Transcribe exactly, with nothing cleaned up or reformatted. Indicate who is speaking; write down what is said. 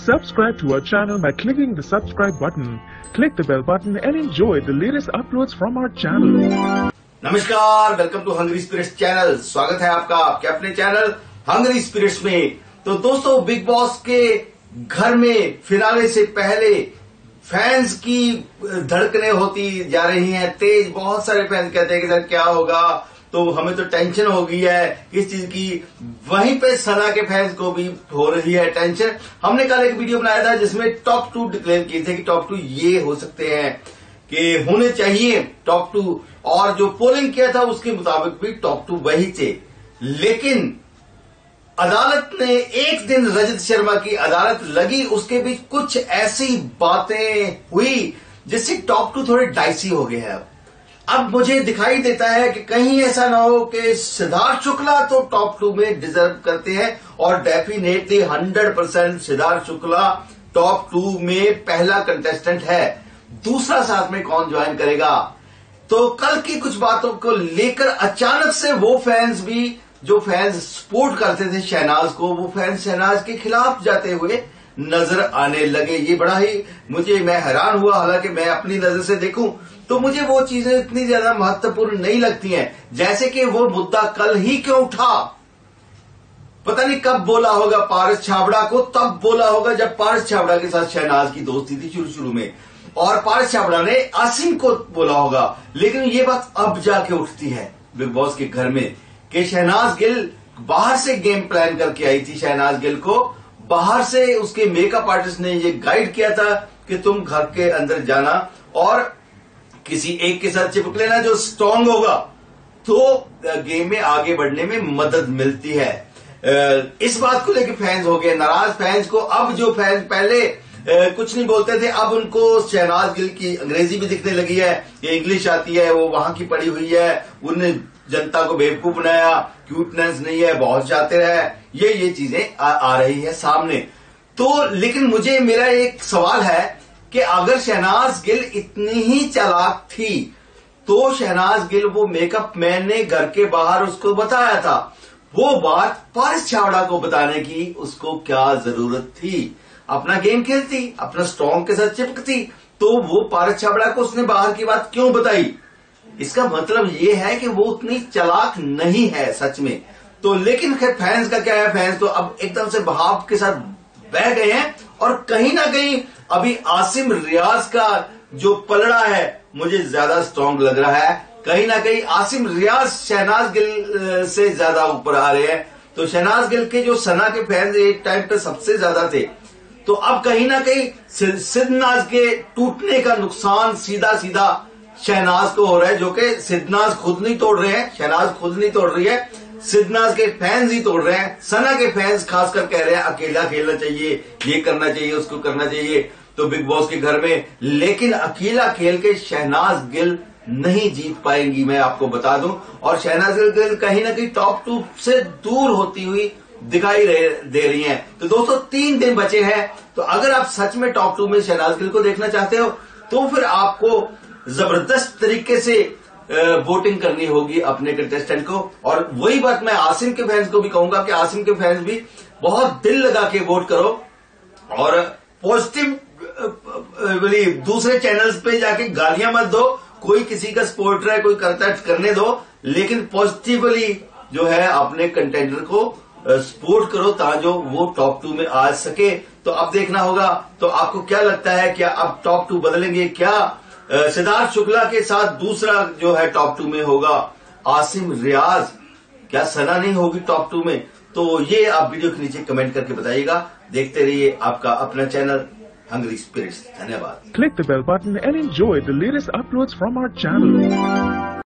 Speaker 1: Subscribe to our channel by clicking the subscribe button. Click the bell button and enjoy the latest uploads from our channel.
Speaker 2: नमस्कार, welcome to Hungry Spirits channel. स्वागत है आपका आपके अपने channel Hungry spirits में। तो दोस्तों, big boss के घर में फिनाले से पहले फैंस की धड़कनें होती जा रही हैं तेज। बहुत सारे फैंस कहते हैं कि सर क्या होगा, तो हमें तो टेंशन हो गई है किस चीज की। वहीं पे सना के फैंस को भी हो रही है टेंशन। हमने कल एक वीडियो बनाया था जिसमें टॉप टू डिक्लेयर किए थे कि टॉप टू ये हो सकते हैं कि होने चाहिए टॉप टू, और जो पोलिंग किया था उसके मुताबिक भी टॉप टू वही थे। लेकिन अदालत ने एक दिन रजत शर्मा की अदालत लगी, उसके बीच कुछ ऐसी बातें हुई जिससे टॉप टू थोड़े डाइसी हो गए हैं। अब अब मुझे दिखाई देता है कि कहीं ऐसा ना हो कि सिद्धार्थ शुक्ला तो टॉप टू में डिजर्व करते हैं, और definitely hundred percent Siddharth Shukla top two में पहला कंटेस्टेंट है। दूसरा साथ में कौन ज्वाइन करेगा? तो कल की कुछ बातों को लेकर अचानक से वो फैंस भी जो फैंस सपोर्ट करते थे शहनाज को, वो फैंस शहनाज के खिलाफ जाते हुए नजर आने लगे। ये बड़ा ही मुझे मैं हैरान हुआ। हालांकि मैं अपनी नजर से देखूं तो मुझे वो चीजें इतनी ज्यादा महत्वपूर्ण नहीं लगती हैं। जैसे कि वो मुद्दा कल ही क्यों उठा, पता नहीं कब बोला होगा पारस छाबड़ा को, तब बोला होगा जब पारस छाबड़ा के साथ शहनाज की दोस्ती थी शुरू शुरू में, और पारस छाबड़ा ने आसिम को बोला होगा। लेकिन ये बात अब जाके उठती है बिग बॉस के घर में कि शहनाज गिल बाहर से गेम प्लान करके आई थी। शहनाज गिल को बाहर से उसके मेकअप आर्टिस्ट ने ये गाइड किया था कि तुम घर के अंदर जाना और किसी एक के साथ चिपक लेना, जो स्ट्रांग होगा तो गेम में आगे बढ़ने में मदद मिलती है। इस बात को लेकर फैंस हो गए नाराज। फैंस को अब जो फैंस पहले कुछ नहीं बोलते थे, अब उनको शहनाज गिल की अंग्रेजी भी दिखने लगी है, ये इंग्लिश आती है, वो वहां की पढ़ी हुई है, उन्होंने जनता को बेवकूफ बनाया, क्यूटनेस नहीं है, बहुत चाहते रहे, ये ये चीजें आ, आ रही है सामने। तो लेकिन मुझे मेरा एक सवाल है कि अगर शहनाज गिल इतनी ही चालाक थी तो शहनाज गिल वो मेकअप मैन ने घर के बाहर उसको बताया था, वो बात पारस छाबड़ा को बताने की उसको क्या जरूरत थी? अपना गेम खेलती, अपना स्ट्रॉन्ग के साथ चिपकती, तो वो पारस छाबड़ा को उसने बाहर की बात क्यों बताई? इसका मतलब ये है कि वो उतनी चालाक नहीं है सच में। तो लेकिन खैर फैंस का क्या है, फैंस तो अब एकदम से बहाव के साथ बह गए हैं, और कहीं ना कहीं अभी आसिम रियाज का जो पलड़ा है मुझे ज्यादा स्ट्रांग लग रहा है। कहीं ना कहीं आसिम रियाज शहनाज गिल से ज्यादा ऊपर आ रहे हैं। तो शहनाज गिल के जो सना के फैंस एक टाइम पे सबसे ज्यादा थे, तो अब कहीं ना कहीं सिद्धनाज के टूटने का नुकसान सीधा सीधा शहनाज को हो रहा है, जो कि सिद्धनाज खुद नहीं तोड़ रहे हैं, शहनाज खुद नहीं तोड़ रही है, सिद्धनाज के फैंस ही तोड़ रहे हैं। सना के फैंस खासकर कह रहे हैं अकेला खेलना चाहिए, ये करना चाहिए, उसको करना चाहिए, तो बिग बॉस के घर में। लेकिन अकेला खेल के शहनाज गिल नहीं जीत पाएंगी, मैं आपको बता दूं। और शहनाज गिल कहीं ना कहीं टॉप टू से दूर होती हुई दिखाई दे रही हैं। तो दोस्तों, तीन दिन बचे हैं, तो अगर आप सच में टॉप टू में शहनाज गिल को देखना चाहते हो तो फिर आपको जबरदस्त तरीके से वोटिंग करनी होगी अपने कंटेस्टेंट को। और वही बात मैं आसिम के फैंस को भी कहूंगा कि आसिम के फैंस भी बहुत दिल लगा के वोट करो, और पॉजिटिव दूसरे चैनल्स पे जाके गालियां मत दो। कोई किसी का सपोर्टर है, कोई करता है, करने दो, लेकिन पॉजिटिवली जो है अपने कंटेंडर को सपोर्ट करो ताकि वो टॉप टू में आ सके। तो अब देखना होगा। तो आपको क्या लगता है, क्या अब टॉप टू बदलेंगे? क्या सिद्धार्थ शुक्ला के साथ दूसरा जो है टॉप टू में होगा आसिम रियाज? क्या सना नहीं होगी टॉप टू में? तो ये आप वीडियो के नीचे कमेंट करके बताइएगा। देखते रहिए आपका अपना चैनल हंग्री स्पिरिट्स। धन्यवाद।
Speaker 1: Click the bell button and enjoy the latest uploads from our channel.